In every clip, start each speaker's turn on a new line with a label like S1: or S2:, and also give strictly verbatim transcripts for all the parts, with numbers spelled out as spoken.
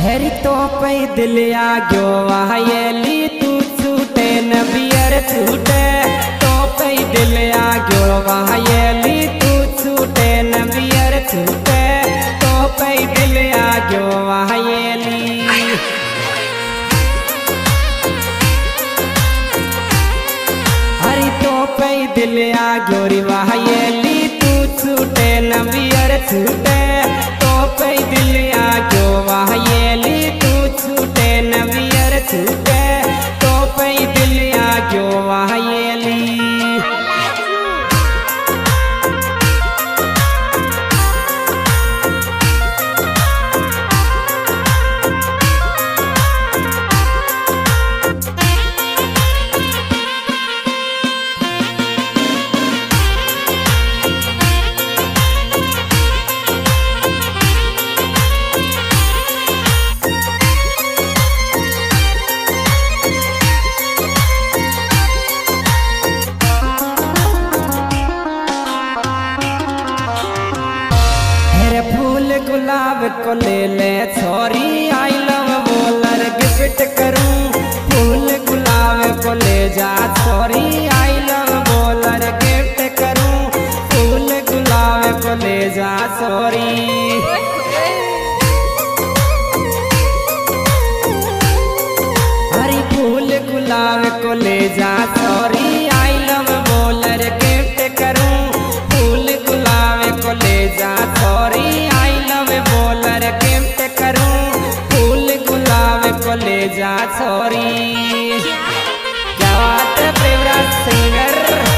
S1: हेरी तो पे दिलिया गयो वायली तू छूटे नबियर छूटे तो पे दिलिया गयो वायली तू छूटे नबियर छूटे तो पे दिलिया गयो वायली हरी तो पे दिलिया गयो वायली तू छूटे नबियर छूटे तो पे दिलिया गयो वायली तू छूटे नबियर छूटे तो पे दिलिया गयो वायली फूल गुलाब को ले ले छोरी आई लव बोलर गिफ्ट करूं फूल गुलाब को ले जा छोरी आई लव बोलर गिफ्ट करूं फूल गुलाब को ले जा छोरी हरी फूल गुलाब को ले जा छोरी आई लव बोलर गिफ्ट करूं फूल गुलाब को ले जा छोरी आई लव बोलर गिफ्ट करूं फूल गुलाब को ले जा छोरी क्या बात है फेवरेट सिंगर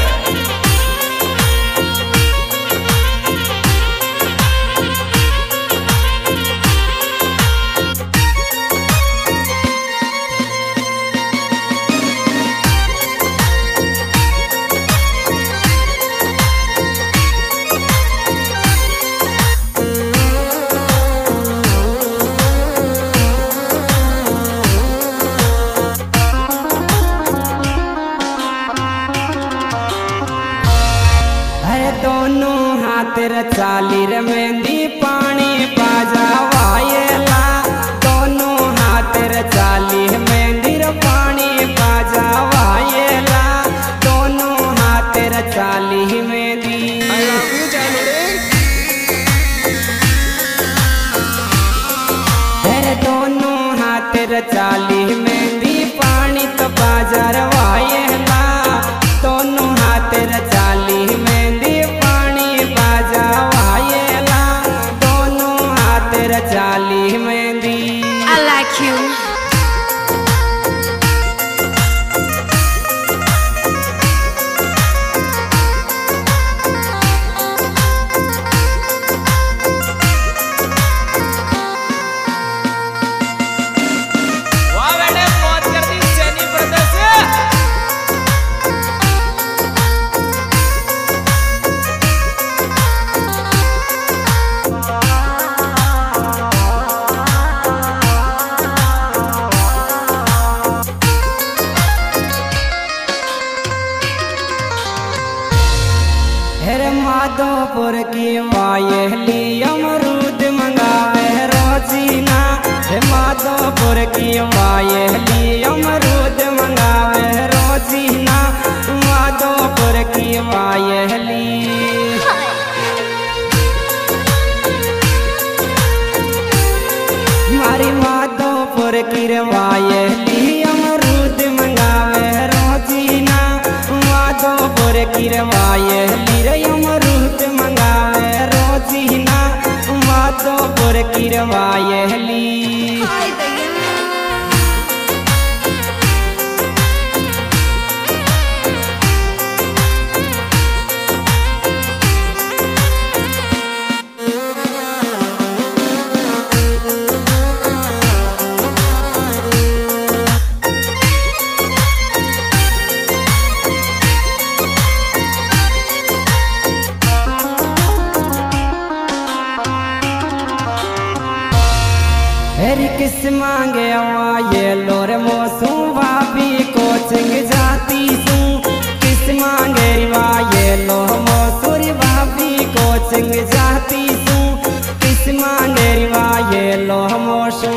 S1: दोनों हाथ रचाली रे मेहंदी पानी बाजा वायला दोनों हाथ रचाली मेहंदी रे पानी बाजा वायला दोनों हाथ रचाली मेहंदी तेरे दोनों हाथ रचाली मेहंदी पानी तो बाजार वायला दोनों हाथ रचाली मेहंदी वायला दोनों हाथ रचाली मेहंदी
S2: I like you
S1: माधोपुर की वायली अमरूद मंगावे रोजीना माधोपुर की वायली अमरूद मंगावे रोजीना माधोपुर की वायली हमारी माधोपुर की वायली अमरूद मंगावे रोजीना माधोपुर की वायली रे अमरूद मंगावे रोजीना माधोपुर की वायली हेरी किस मांगे ये लोर मोसू भाभी कोचिंग जाती सू किस मांगे ये लो मोसूरी भाभी कोचिंग जाती सू किस किस मांगे रिवा ये लो मोशू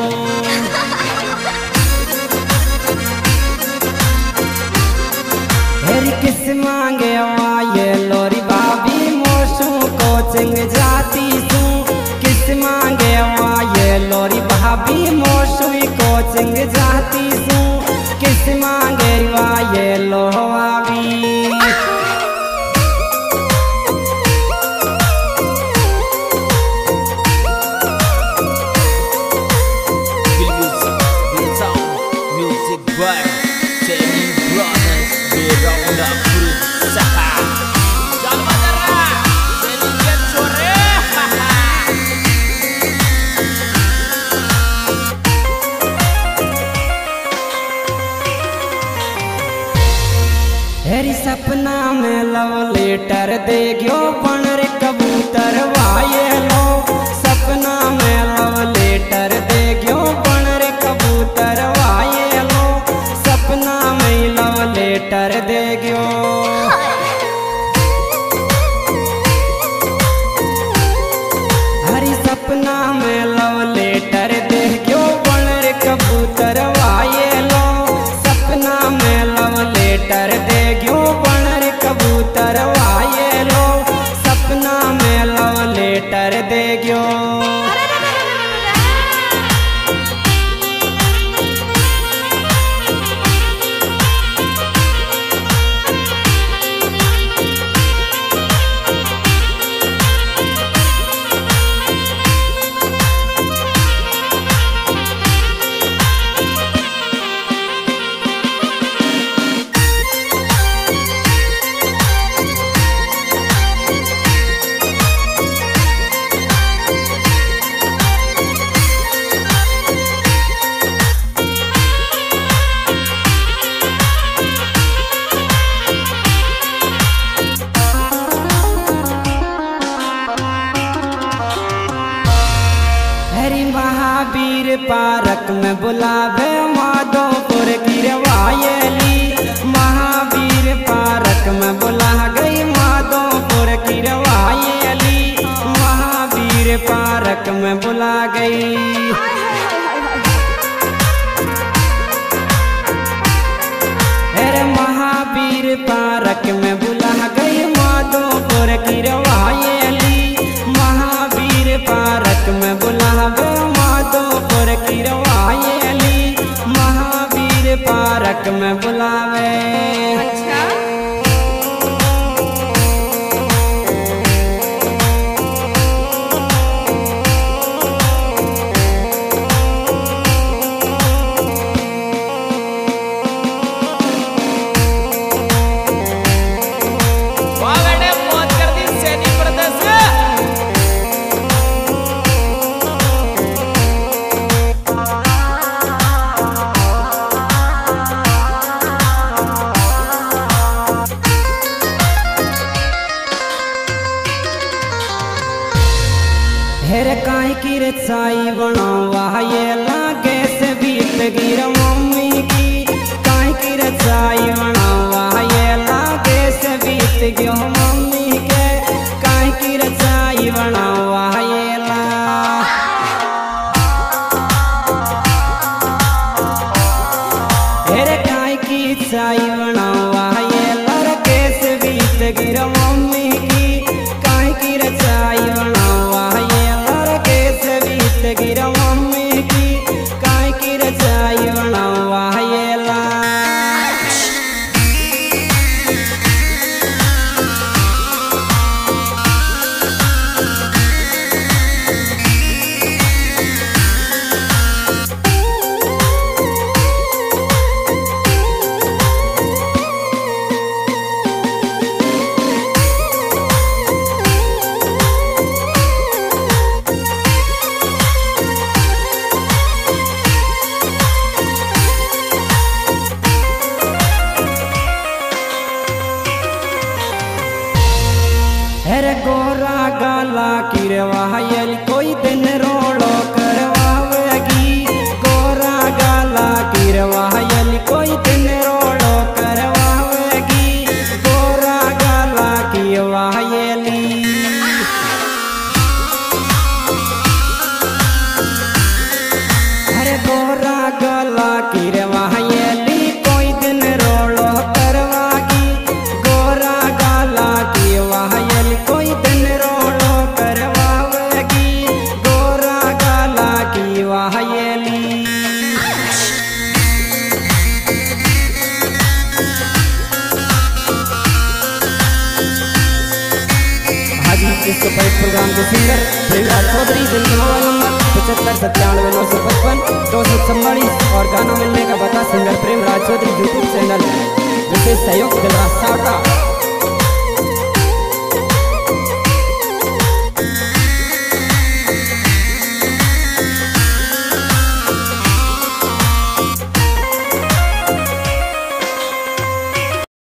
S1: हेरी किस मांगे वा ये लोरी भाभी मोशू कोचिंग जाती सू किस मांगे वा ये लोरी भाभी मोशू कोचिंग जाती सू किस मांगे रिवा ये लो आवी हेरी सपना में लव लेटर दे गयो पण रे कबूतर वाये लो सपना में लव लेटर दे गयो पण रे कबूतर वाये लो सपना में लव लेटर दे गयो हरी सपना में लव लेटर दे गयो पण रे कबूतर वाये लो सपना में लव लेटर दे कबूतर वाये लो सपना में लव लेटर दे गयो महावीर पार्क में बुलावे माधोपुर की रवायली महावीर पार्क में बुला गई माधोपुर की रवायली महावीर पार्क में बुला गई अरे महावीर पार्क में बुला गई माधोपुर की रवायली महावीर पार्क में बुलावे माधोपुर की रवायली महावीर पार्क में बुलावे अच्छा? हेरे काई की रचाई बनावा ये लागे से बीत गिर मम्मी की काई की रचाई बनावा ये लागे से बीत गयो मम्मी के काई की रचाई बनावा ये ला हेरे काई की रचाई बनावा ये लागे से बीत गिर मम्मी की काई की रचाई बनावा गिरा मम्मी की काय की रचाई बनावा ये ला गला की रवायली कोई दिन रोड़ो करवागी, गोरा गला की वायल कोई दिन रोड़ो करवावेगी, गोरा गला की वायली। इस प्रोग्राम के सिंगर प्रेमराज चौधरी, जिनके मोबाइल नंबर पचहत्तर सत्तानवे नौ सौ पचपन दो सौ चौवालीस और गाना मिलने का पता singer Premraj Chaudhary YouTube channel. विशेष सहयोग दिलराज सावटा।